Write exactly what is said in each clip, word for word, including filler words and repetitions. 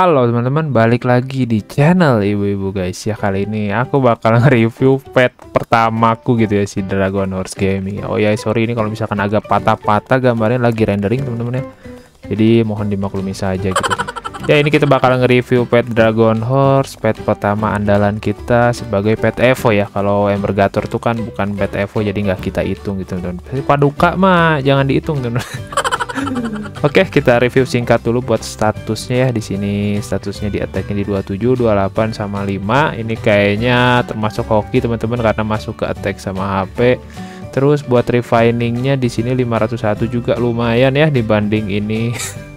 Halo teman-teman, balik lagi di channel ibu-ibu guys ya. Kali ini aku bakal nge-review pet pertamaku gitu ya, si Dragon Horse Gaming. Oh ya, sorry ini kalau misalkan agak patah-patah gambarnya, lagi rendering teman-teman ya. Jadi mohon dimaklumi saja gitu. Ya, ini kita bakal nge-review pet Dragon Horse, pet pertama andalan kita sebagai pet Evo ya. Kalau Embergator tuh kan bukan pet Evo, jadi nggak kita hitung gitu teman-teman. Paduka mah jangan dihitung teman-teman. Oke, kita review singkat dulu buat statusnya ya. Di sini statusnya di attack-nya di dua puluh tujuh, dua puluh delapan sama lima. Ini kayaknya termasuk hoki teman-teman karena masuk ke attack sama H P. Terus buat refiningnya di sini lima ratus satu juga, lumayan ya dibanding ini.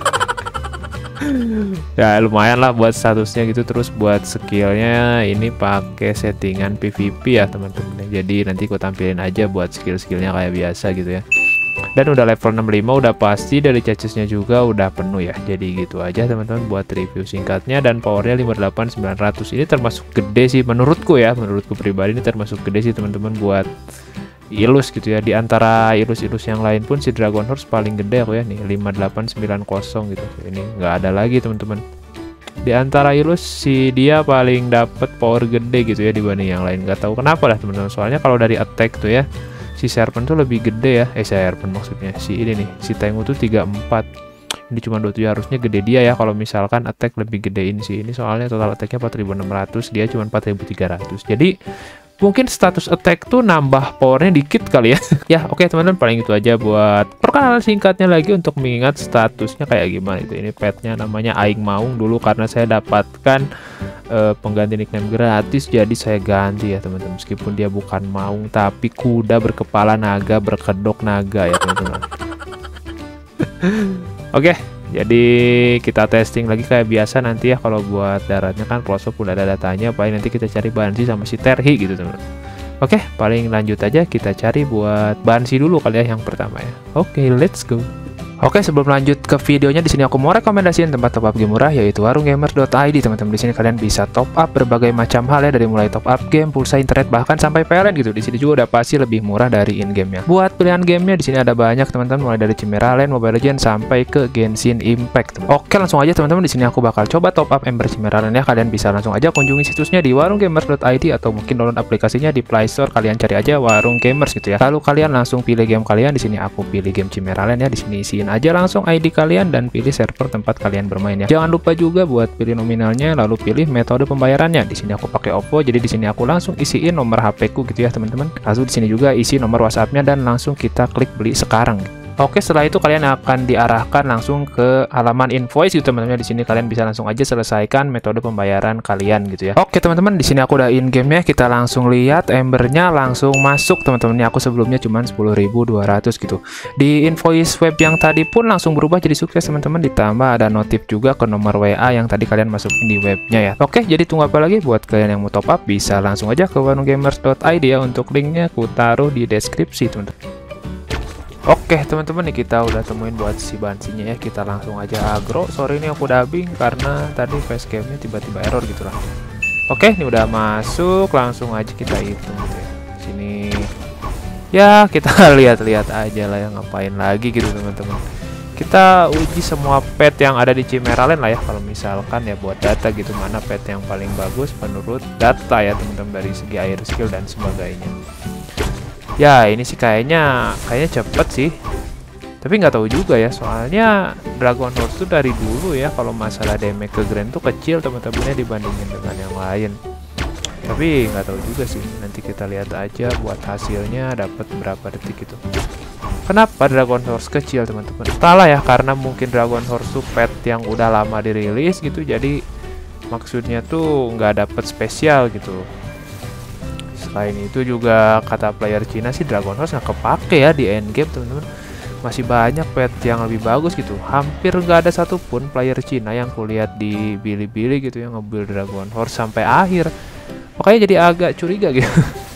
Ya lumayan lah buat statusnya gitu. Terus buat skillnya ini pakai settingan P V P ya teman-teman. Jadi nanti aku tampilin aja buat skill-skillnya kayak biasa gitu ya. Dan udah level enam puluh lima, udah pasti dari chassis-nya juga udah penuh ya. Jadi gitu aja teman-teman buat review singkatnya. Dan powernya lima puluh delapan sembilan ratus, ini termasuk gede sih menurutku ya. Menurutku pribadi ini termasuk gede sih teman-teman buat ilus gitu ya. Di antara ilus-ilus yang lain pun si Dragon Horse paling gede aku ya nih, lima delapan sembilan nol gitu. Ini nggak ada lagi teman-teman. Di antara ilus si dia paling dapat power gede gitu ya dibanding yang lain. Nggak tahu kenapa lah teman-teman. Soalnya kalau dari attack tuh ya, si Serpent tuh lebih gede ya. Eh Serpent maksudnya si ini nih, si Tengu tuh tiga puluh empat. Ini cuma dua puluh tujuh, harusnya gede dia ya kalau misalkan attack lebih gedein sih ini. Soalnya total attacknya empat ribu enam ratus, dia cuma empat ribu tiga ratus. Jadi mungkin status attack tuh nambah powernya dikit kali ya. Ya oke okay, teman-teman, paling itu aja buat perkenalan singkatnya lagi untuk mengingat statusnya kayak gimana itu. Ini petnya namanya Aing Maung dulu karena saya dapatkan uh, pengganti nickname gratis, jadi saya ganti ya teman-teman. Meskipun dia bukan maung tapi kuda berkepala naga berkedok naga ya teman-teman. Oke, jadi kita testing lagi kayak biasa nanti ya. Kalau buat daratnya kan close up udah ada datanya, paling nanti kita cari Banshee sama si Terhi gitu teman-teman. Oke, paling lanjut aja kita cari buat Banshee dulu kali ya yang pertama ya. Oke, let's go. Oke, sebelum lanjut ke videonya, di sini aku mau rekomendasiin tempat top up game murah yaitu warung gamer dot i d teman-teman. Di sini kalian bisa top up berbagai macam hal ya, dari mulai top up game, pulsa, internet, bahkan sampai P L N gitu. Di sini juga udah pasti lebih murah dari in game-nya. Buat pilihan gamenya di sini ada banyak teman-teman, mulai dari Chimera Land, Mobile Legends sampai ke Genshin Impact. Oke, langsung aja teman-teman, di sini aku bakal coba top up Ember Chimera Land ya. Kalian bisa langsung aja kunjungi situsnya di warung gamer dot i d atau mungkin download aplikasinya di Play Store. Kalian cari aja Warung Gamers gitu ya. Lalu kalian langsung pilih game kalian. Di sini aku pilih game Chimera Land ya. Di sini isiin aja langsung I D kalian dan pilih server tempat kalian bermain ya. Jangan lupa juga buat pilih nominalnya, lalu pilih metode pembayarannya. Di sini aku pakai OVO, jadi di sini aku langsung isiin nomor H P ku gitu ya teman-teman. Lalu di sini juga isi nomor WhatsApp-nya dan langsung kita klik beli sekarang. Oke, setelah itu kalian akan diarahkan langsung ke halaman invoice gitu teman-teman. Di sini kalian bisa langsung aja selesaikan metode pembayaran kalian gitu ya. Oke teman-teman, di sini aku udah in game ya. Kita langsung lihat embernya langsung masuk teman-teman. Ini aku sebelumnya cuma sepuluh ribu dua ratus gitu. Di invoice web yang tadi pun langsung berubah jadi sukses teman-teman. Ditambah ada notif juga ke nomor W A yang tadi kalian masukin di webnya ya. Oke, jadi tunggu apa lagi? Buat kalian yang mau top up bisa langsung aja ke warung gamers dot i d ya. Untuk linknya aku taruh di deskripsi teman-teman. Oke teman-teman, nih kita udah temuin buat si Banshee-nya ya. Kita langsung aja agro. Sorry ini aku dubbing karena tadi facecam-nya tiba-tiba error gitu lah. Oke, ini udah masuk, langsung aja kita hitung gitu ya. Sini ya kita lihat-lihat aja lah ya, ngapain lagi gitu teman-teman. Kita uji semua pet yang ada di Chimera Land lah ya. Kalau misalkan ya buat data gitu, mana pet yang paling bagus menurut data ya teman-teman, dari segi air skill dan sebagainya. Ya ini sih kayaknya kayaknya cepet sih, tapi nggak tahu juga ya. Soalnya Dragon Horse tuh dari dulu ya kalau masalah damage ke Grand tuh kecil teman-temannya dibandingin dengan yang lain. Tapi nggak tahu juga sih, nanti kita lihat aja buat hasilnya dapat berapa detik gitu. Kenapa Dragon Horse kecil teman-teman? Entahlah ya, karena mungkin Dragon Horse tuh pet yang udah lama dirilis gitu, jadi maksudnya tuh nggak dapet spesial gitu. Selain itu juga kata player Cina sih Dragon Horse nggak kepake ya di endgame teman-teman. Masih banyak pet yang lebih bagus gitu. Hampir nggak ada satupun player Cina yang kulihat di Bilibili gitu yang nge-build Dragon Horse sampai akhir. Makanya jadi agak curiga gitu.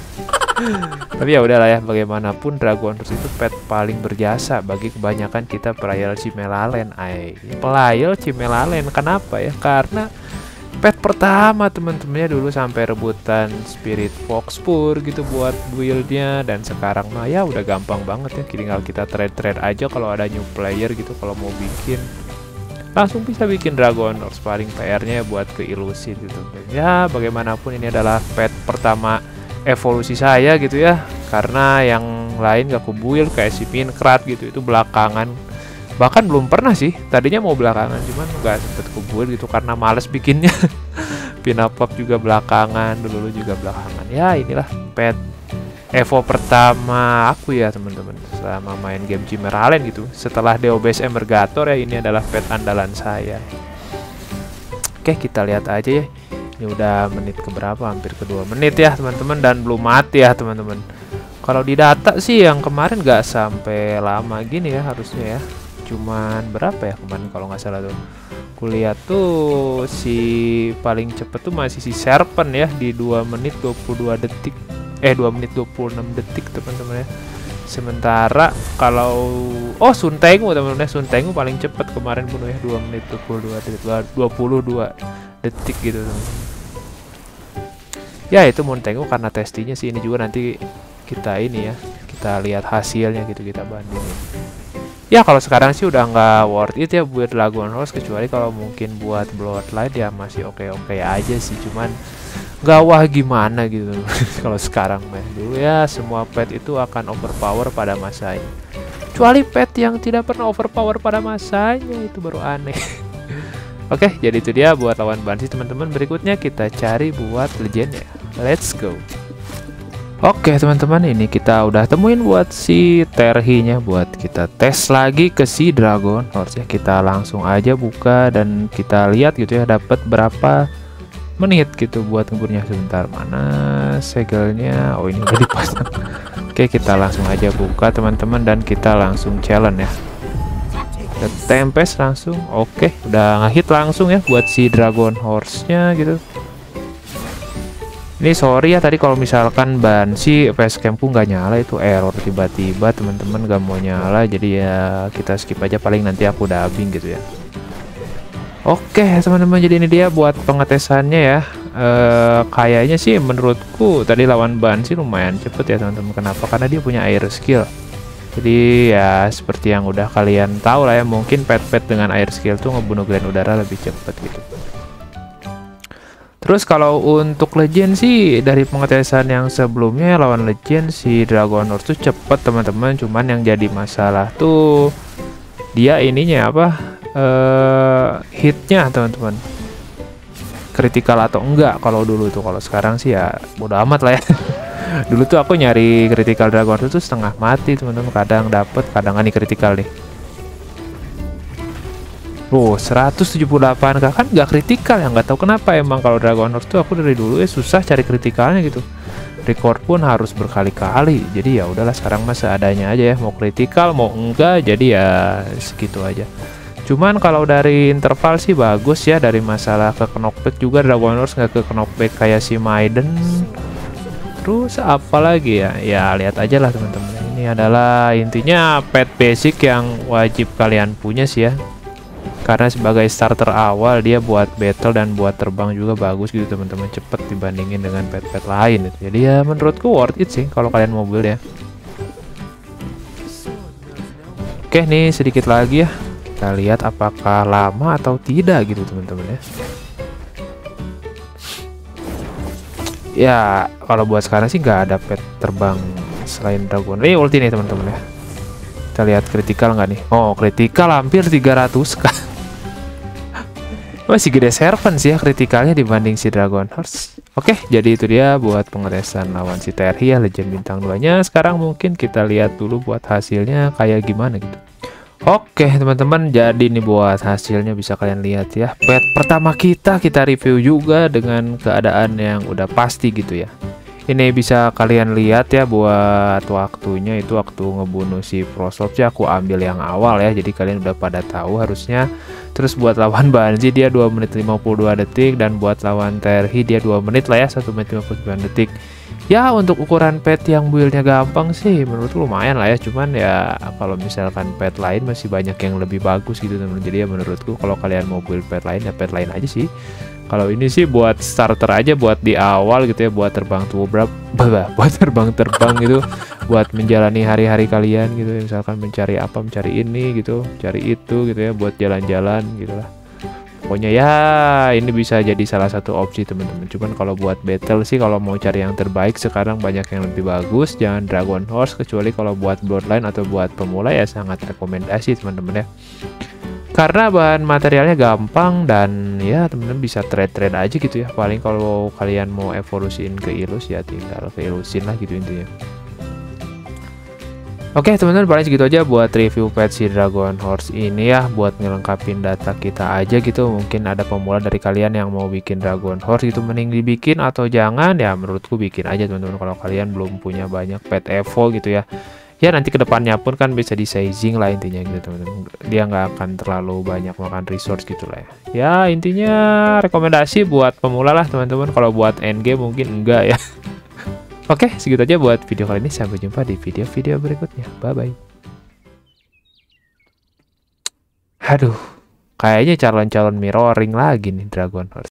Tapi ya udahlah ya, bagaimanapun Dragon Horse itu pet paling berjasa bagi kebanyakan kita player Chimera Land. Ay, player Chimera Land kenapa ya? Karena pet pertama teman-temannya dulu sampai rebutan Spirit Fox Pur gitu buat buildnya, dan sekarang mah ya udah gampang banget ya, tinggal kita trade-trade aja kalau ada new player gitu kalau mau bikin. langsung bisa bikin Dragon Horse. Paling P R-nya buat ke ilusi gitu. Ya bagaimanapun ini adalah pet pertama evolusi saya gitu ya, karena yang lain gak kubuil kayak si Pincrat gitu, itu belakangan. Bahkan belum pernah sih, tadinya mau belakangan cuman gak sempet kubuil gitu karena males bikinnya. Pinapop juga belakangan, dulu juga belakangan. Ya inilah pet Evo pertama aku ya teman-teman selama main game Chimeralen gitu. Setelah D O B S Emergator ya, ini adalah pet andalan saya. Oke, kita lihat aja ya. Ini udah menit keberapa, hampir kedua menit ya teman-teman, dan belum mati ya teman-teman. Kalau di data sih yang kemarin nggak sampai lama gini ya harusnya ya. Cuman berapa ya kemarin kalau nggak salah tuh. Kulihat tuh si paling cepet tuh masih si Serpent ya di dua menit dua puluh dua detik. Eh dua menit dua puluh enam detik teman-teman ya. Sementara kalau oh Sun Tengu teman-teman ya, Sun Tengu paling cepet kemarin bunuh ya dua menit dua puluh dua detik, dua puluh dua detik gitu teman-teman. Ya itu Sun Tengu karena testinya sih, ini juga nanti kita ini ya, kita lihat hasilnya gitu, kita bandingin. Ya kalau sekarang sih udah nggak worth it ya buat Dragon Horse, kecuali kalau mungkin buat Bloodline ya masih oke-oke aja sih, cuman nggak wah gimana gitu. Kalau sekarang mah dulu ya semua pet itu akan overpower pada masanya, kecuali pet yang tidak pernah overpower pada masanya, itu baru aneh. Oke, jadi itu dia buat lawan Banshee teman-teman. Berikutnya kita cari buat legendnya, let's go. Oke teman-teman, ini kita udah temuin buat si Terhi-nya, buat kita tes lagi ke si Dragon Horse ya. Kita langsung aja buka dan kita lihat gitu ya dapat berapa menit gitu buat ngeburnya. Sebentar, mana segelnya? Oh ini udah dipasang. Oke, kita langsung aja buka teman-teman dan kita langsung challenge ya. Kita tempes langsung. Oke, udah ngehit langsung ya buat si Dragon Horse-nya gitu. Ini sorry ya tadi kalau misalkan Banshee facecamku nggak nyala, itu error tiba-tiba teman-teman, gak mau nyala, jadi ya kita skip aja, paling nanti aku dubbing gitu ya. Oke teman-teman, jadi ini dia buat pengetesannya ya. E, kayaknya sih menurutku tadi lawan Banshee lumayan cepet ya teman-teman. Kenapa? Karena dia punya air skill. Jadi ya seperti yang udah kalian tahu lah ya, mungkin pet-pet dengan air skill tuh ngebunuh Grand Udara lebih cepet gitu. Terus kalau untuk Legend sih dari pengetesan yang sebelumnya lawan Legend si Dragon Horse tuh cepet teman-teman, cuman yang jadi masalah tuh dia ininya apa uh, hitnya teman-teman, kritikal atau enggak kalau dulu tuh. Kalau sekarang sih ya bodo amat lah ya. Dulu tuh aku nyari kritikal Dragon Horse tuh setengah mati teman-teman, kadang dapet kadang nih kritikal nih. Oh seratus tujuh puluh delapan k kan nggak kritikal ya, nggak tahu kenapa emang kalau Dragon Horse tuh aku dari dulu ya susah cari kritikalnya gitu, record pun harus berkali-kali. Jadi ya udahlah sekarang mah seadanya aja ya, mau kritikal mau enggak jadi ya segitu aja. Cuman kalau dari interval sih bagus ya, dari masalah ke knockback juga Dragon Horse nggak ke knockback kayak si Maiden. Terus apa lagi ya, ya lihat aja lah teman-teman, ini adalah intinya pet basic yang wajib kalian punya sih ya. Karena sebagai starter awal dia buat battle dan buat terbang juga bagus gitu teman-teman, cepet dibandingin dengan pet-pet lain gitu. Jadi ya menurutku worth it sih kalau kalian mau build ya. Oke nih sedikit lagi ya, kita lihat apakah lama atau tidak gitu teman-teman ya. Ya kalau buat sekarang sih nggak ada pet terbang selain Dragon. Ini ulti nih teman-teman ya. Kita lihat kritikal nggak nih? Oh kritikal hampir tiga ratus k. Masih gede Serpent sih ya kritikalnya dibanding si Dragon Horse. Oke, jadi itu dia buat pengetesan lawan si Terhi ya, Legend bintang dua nya. Sekarang mungkin kita lihat dulu buat hasilnya kayak gimana gitu. Oke teman-teman, jadi ini buat hasilnya bisa kalian lihat ya. Pet pertama kita kita review juga dengan keadaan yang udah pasti gitu ya. Ini bisa kalian lihat ya buat waktunya, itu waktu ngebunuh si Prosop sih aku ambil yang awal ya, jadi kalian udah pada tahu harusnya. Terus buat lawan Banshee dia dua menit lima puluh dua detik, dan buat lawan Terhi dia dua menit lah ya, satu menit lima puluh sembilan detik. Ya untuk ukuran pet yang buildnya gampang sih menurutku lumayan lah ya, cuman ya kalau misalkan pet lain masih banyak yang lebih bagus gitu teman. Jadi ya menurutku kalau kalian mau build pet lain ya pet lain aja sih. Kalau ini sih buat starter aja, buat di awal gitu ya, buat terbang tuh berapa buat terbang-terbang gitu, buat menjalani hari-hari kalian gitu ya, misalkan mencari apa, mencari ini gitu, cari itu gitu ya, buat jalan-jalan gitu lah. Pokoknya ya ini bisa jadi salah satu opsi teman-teman. Cuman kalau buat battle sih, kalau mau cari yang terbaik sekarang banyak yang lebih bagus, jangan Dragon Horse, kecuali kalau buat Bloodline atau buat pemula ya sangat rekomendasi teman-teman ya. Karena bahan materialnya gampang dan ya teman-teman bisa trade-trade aja gitu ya. Paling kalau kalian mau evolusiin ke ilus ya tinggal ke ilusin lah gitu intinya. Oke teman-teman, paling segitu aja buat review pet si Dragon Horse ini ya, buat ngelengkapin data kita aja gitu. Mungkin ada pemula dari kalian yang mau bikin Dragon Horse itu, mending dibikin atau jangan ya, menurutku bikin aja teman-teman kalau kalian belum punya banyak pet evo gitu ya. Ya nanti kedepannya pun kan bisa di sizing lah intinya gitu teman-teman, dia nggak akan terlalu banyak makan resource gitu lah ya. Ya intinya rekomendasi buat pemula lah teman-teman, kalau buat endgame mungkin enggak ya. Oke, segitu aja buat video kali ini. Sampai jumpa di video-video berikutnya. Bye-bye. Aduh, kayaknya calon-calon mirroring lagi nih Dragon Horse.